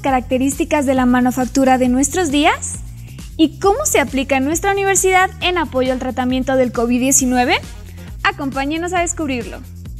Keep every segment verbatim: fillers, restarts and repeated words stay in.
características de la manufactura de nuestros días? ¿Y cómo se aplica en nuestra universidad en apoyo al tratamiento del COVID diecinueve? Acompáñenos a descubrirlo.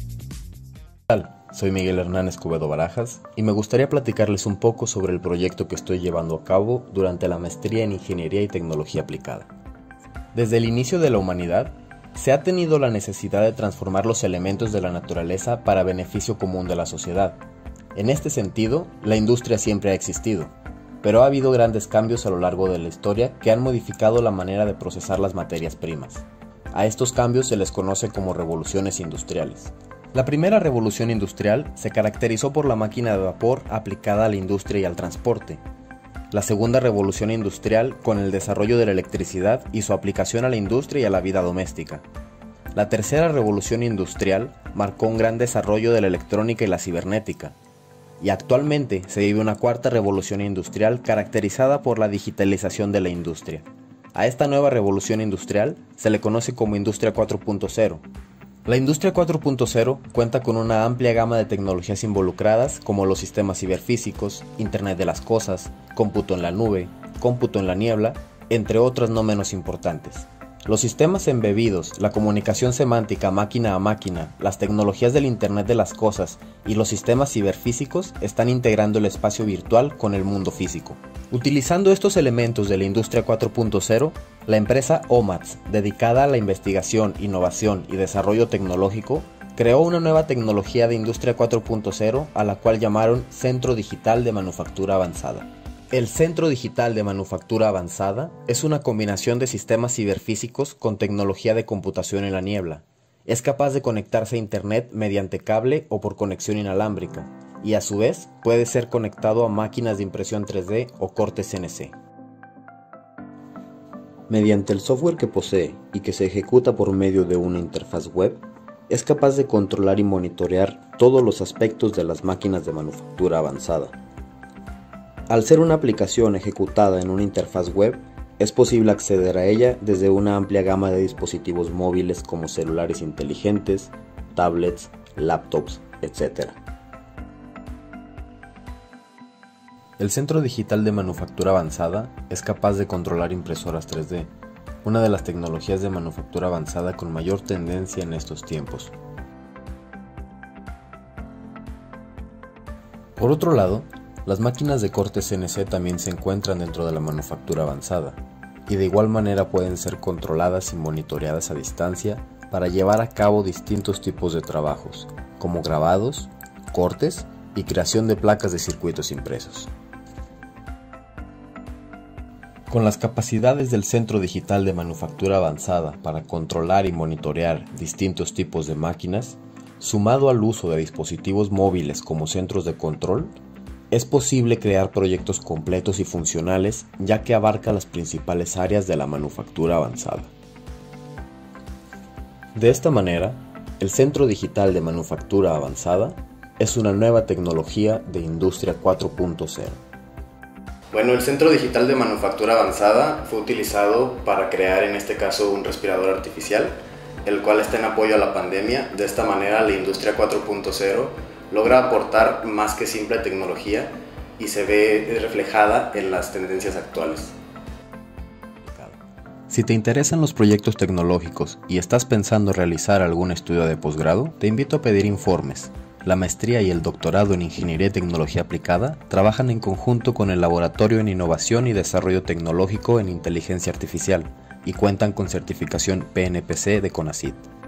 Soy Miguel Hernán Escobedo Barajas y me gustaría platicarles un poco sobre el proyecto que estoy llevando a cabo durante la maestría en Ingeniería y Tecnología Aplicada. Desde el inicio de la humanidad, se ha tenido la necesidad de transformar los elementos de la naturaleza para beneficio común de la sociedad. En este sentido, la industria siempre ha existido, pero ha habido grandes cambios a lo largo de la historia que han modificado la manera de procesar las materias primas. A estos cambios se les conoce como revoluciones industriales. La primera revolución industrial se caracterizó por la máquina de vapor aplicada a la industria y al transporte. La segunda revolución industrial con el desarrollo de la electricidad y su aplicación a la industria y a la vida doméstica. La tercera revolución industrial marcó un gran desarrollo de la electrónica y la cibernética. Y actualmente se vive una cuarta revolución industrial caracterizada por la digitalización de la industria. A esta nueva revolución industrial se le conoce como Industria cuatro punto cero. La Industria cuatro punto cero cuenta con una amplia gama de tecnologías involucradas como los sistemas ciberfísicos, Internet de las cosas, cómputo en la nube, cómputo en la niebla, entre otras no menos importantes. Los sistemas embebidos, la comunicación semántica máquina a máquina, las tecnologías del Internet de las cosas y los sistemas ciberfísicos están integrando el espacio virtual con el mundo físico. Utilizando estos elementos de la Industria cuatro punto cero, la empresa OMATS, dedicada a la investigación, innovación y desarrollo tecnológico, creó una nueva tecnología de Industria cuatro punto cero a la cual llamaron Centro Digital de Manufactura Avanzada. El Centro Digital de Manufactura Avanzada es una combinación de sistemas ciberfísicos con tecnología de computación en la niebla. Es capaz de conectarse a Internet mediante cable o por conexión inalámbrica, y a su vez puede ser conectado a máquinas de impresión tres D o corte C N C. Mediante el software que posee y que se ejecuta por medio de una interfaz web, es capaz de controlar y monitorear todos los aspectos de las máquinas de manufactura avanzada. Al ser una aplicación ejecutada en una interfaz web, es posible acceder a ella desde una amplia gama de dispositivos móviles como celulares inteligentes, tablets, laptops, etcétera. El Centro Digital de Manufactura Avanzada es capaz de controlar impresoras tres D, una de las tecnologías de manufactura avanzada con mayor tendencia en estos tiempos. Por otro lado, las máquinas de corte C N C también se encuentran dentro de la manufactura avanzada, y de igual manera pueden ser controladas y monitoreadas a distancia para llevar a cabo distintos tipos de trabajos, como grabados, cortes y creación de placas de circuitos impresos. Con las capacidades del Centro Digital de Manufactura Avanzada para controlar y monitorear distintos tipos de máquinas, sumado al uso de dispositivos móviles como centros de control, es posible crear proyectos completos y funcionales ya que abarca las principales áreas de la manufactura avanzada. De esta manera, el Centro Digital de Manufactura Avanzada es una nueva tecnología de Industria cuatro punto cero. Bueno, el Centro Digital de Manufactura Avanzada fue utilizado para crear en este caso un respirador artificial, el cual está en apoyo a la pandemia. De esta manera la Industria cuatro punto cero logra aportar más que simple tecnología y se ve reflejada en las tendencias actuales. Si te interesan los proyectos tecnológicos y estás pensando realizar algún estudio de posgrado, te invito a pedir informes. La maestría y el doctorado en Ingeniería y Tecnología Aplicada trabajan en conjunto con el Laboratorio en Innovación y Desarrollo Tecnológico en Inteligencia Artificial y cuentan con certificación P N P C de CONACYT.